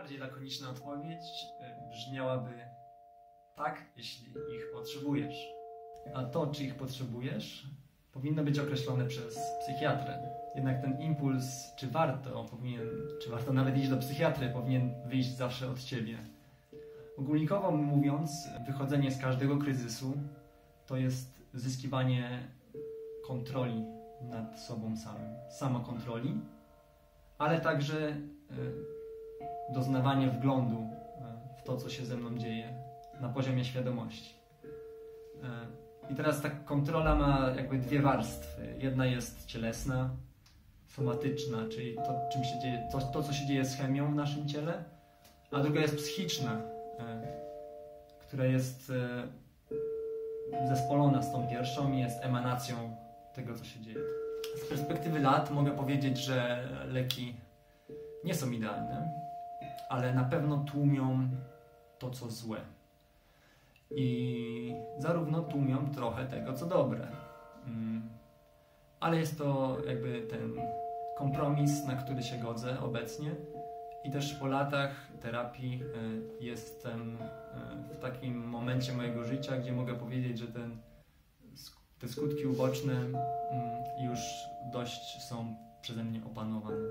Najbardziej lakoniczna odpowiedź brzmiałaby tak, jeśli ich potrzebujesz. A to, czy ich potrzebujesz, powinno być określone przez psychiatrę. Jednak ten impuls, czy warto nawet iść do psychiatry, powinien wyjść zawsze od ciebie. Ogólnikowo mówiąc, wychodzenie z każdego kryzysu to jest zyskiwanie kontroli nad sobą samym, samokontroli, ale także doznawanie wglądu w to, co się ze mną dzieje na poziomie świadomości. I teraz ta kontrola ma jakby dwie warstwy. Jedna jest cielesna, somatyczna, czyli to, czym się dzieje, to, co się dzieje z chemią w naszym ciele, a druga jest psychiczna, która jest zespolona z tą pierwszą i jest emanacją tego, co się dzieje. Z perspektywy lat mogę powiedzieć, że leki nie są idealne, ale na pewno tłumią to, co złe. I zarówno tłumią trochę tego, co dobre. Ale jest to jakby ten kompromis, na który się godzę obecnie. I też po latach terapii jestem w takim momencie mojego życia, gdzie mogę powiedzieć, że te skutki uboczne już dość są przeze mnie opanowane.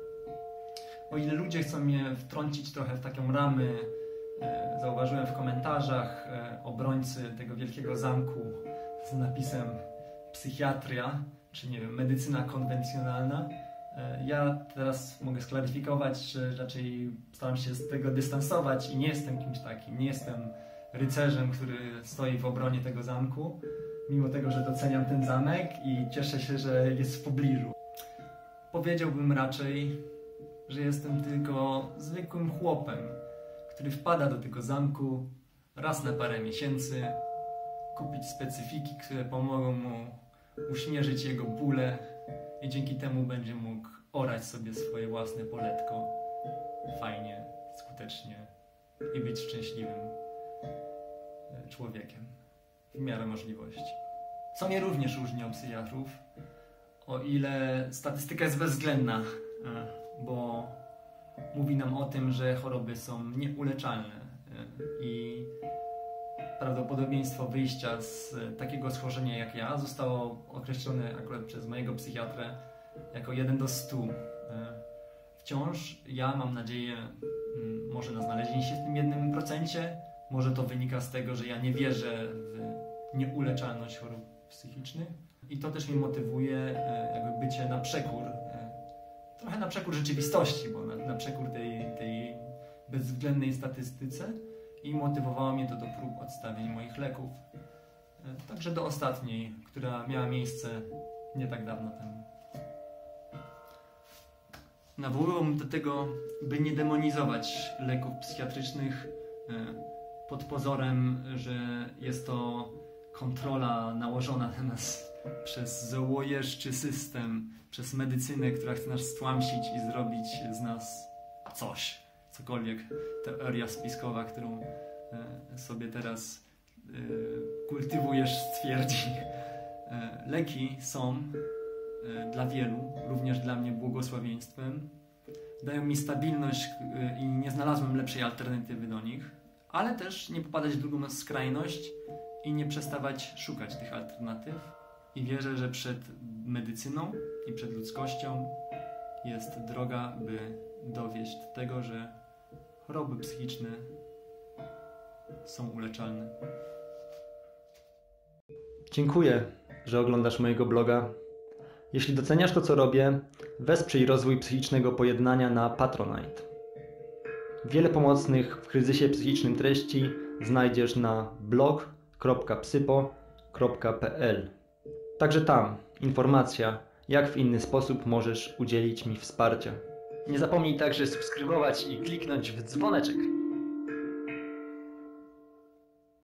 O ile ludzie chcą mnie wtrącić trochę w taką ramę, zauważyłem w komentarzach obrońcy tego wielkiego zamku z napisem psychiatria, czy nie wiem, medycyna konwencjonalna. Ja teraz mogę sklaryfikować, że raczej staram się z tego dystansować i nie jestem kimś takim. Nie jestem rycerzem, który stoi w obronie tego zamku, mimo tego, że doceniam ten zamek i cieszę się, że jest w pobliżu. Powiedziałbym raczej, że jestem tylko zwykłym chłopem, który wpada do tego zamku raz na parę miesięcy, kupić specyfiki, które pomogą mu uśmierzyć jego bóle i dzięki temu będzie mógł orać sobie swoje własne poletko fajnie, skutecznie i być szczęśliwym człowiekiem w miarę możliwości. Co mnie również różni od psychiatrów, o ile statystyka jest bezwzględna, bo mówi nam o tym, że choroby są nieuleczalne i prawdopodobieństwo wyjścia z takiego schorzenia jak ja zostało określone akurat przez mojego psychiatrę jako 1 do 100. Wciąż ja mam nadzieję może na znalezienie się w tym 1%, może to wynika z tego, że ja nie wierzę w nieuleczalność chorób psychicznych i to też mnie motywuje jakby bycie na przekór, trochę na przekór rzeczywistości, bo na przekór tej bezwzględnej statystyce i motywowało mnie to do prób odstawień moich leków. Także do ostatniej, która miała miejsce nie tak dawno temu. Nawoływałbym do tego, by nie demonizować leków psychiatrycznych pod pozorem, że jest to kontrola nałożona na nas przez złojeżdższy system, przez medycynę, która chce nas stłamsić i zrobić z nas coś. Cokolwiek teoria spiskowa, którą sobie teraz kultywujesz, stwierdzi. Leki są dla wielu, również dla mnie, błogosławieństwem. Dają mi stabilność i nie znalazłem lepszej alternatywy do nich, ale też nie popadać w drugą skrajność i nie przestawać szukać tych alternatyw. I wierzę, że przed medycyną i przed ludzkością jest droga, by dowieść do tego, że choroby psychiczne są uleczalne. Dziękuję, że oglądasz mojego bloga. Jeśli doceniasz to, co robię, wesprzyj rozwój psychicznego pojednania na Patronite. Wiele pomocnych w kryzysie psychicznym treści znajdziesz na blog.psypo.pl. Także tam informacja, jak w inny sposób możesz udzielić mi wsparcia. Nie zapomnij także subskrybować i kliknąć w dzwoneczek.